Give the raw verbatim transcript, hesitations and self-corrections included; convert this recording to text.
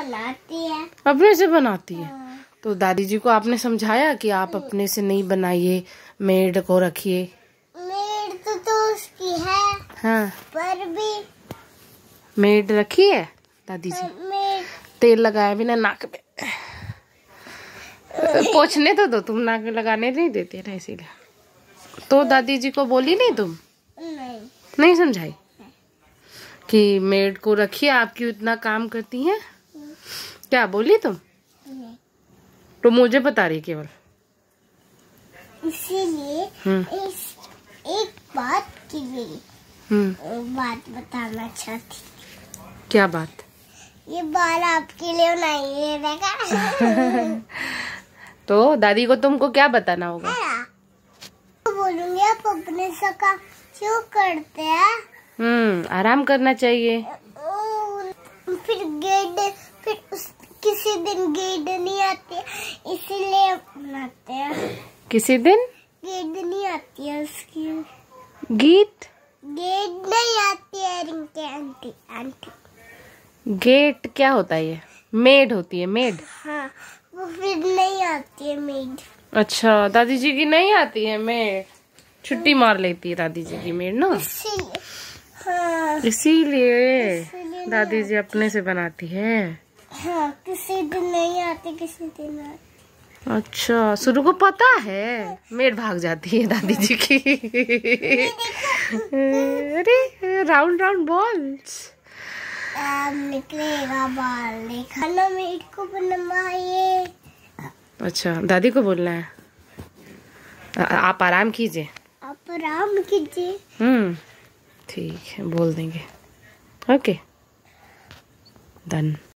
बनाती है। अपने से बनाती है? तो दादी जी को आपने समझाया कि आप अपने से नहीं बनाइए, मेड को रखिए? मेड तो, तो उसकी है। हाँ, पर भी मेड रखी है दादी जी? मेड तेल लगाया बिना नाक में। पोंछने तो दो, तुम नाक में लगाने नहीं देते ना, इसीलिए। तो दादी जी को बोली नहीं तुम? नहीं नहीं समझाई कि मेड को रखिए, आप क्यों इतना काम करती हैं? क्या बोली तुम? नहीं। तो मुझे बता रही केवल। इसीलिए इस एक बात की लिए बात बताना चाहती। क्या बात? ये बाल आपके लिए बनाई है, देखा? तो दादी को तुमको क्या बताना होगा? तो बोलूंगी आप अपने से काम क्यों करते हैं? हम्म आराम करना चाहिए। फिर गेट फिर उस किसी दिन गेट नहीं आती, इसीलिए बनाते हैं। किसी दिन गेट नहीं आती है उसकी। गीत गेट नहीं आती है रिंके आंटी आंटी। गेट क्या होता है? ये मेड होती है, मेड। हाँ, वो फिर नहीं आती है मेड। अच्छा, दादी जी की नहीं आती है मेड? छुट्टी मार लेती है दादी जी की मेड ना, इसीलिए। हाँ, इसीलिए दादी जी अपने से बनाती है। हाँ, किसी दिन नहीं आती, किसी दिन आती। अच्छा, शुरू को पता है मेड भाग जाती है दादी जी की। अरे राउंड राउंड बॉल्स निकलेगा बाल, देखा ना मेड को बनवाइए। अच्छा, दादी को बोलना है। आ, आप आराम कीजिए। आप आराम कीजिए। हम्म ठीक है, बोल देंगे। Okay, done.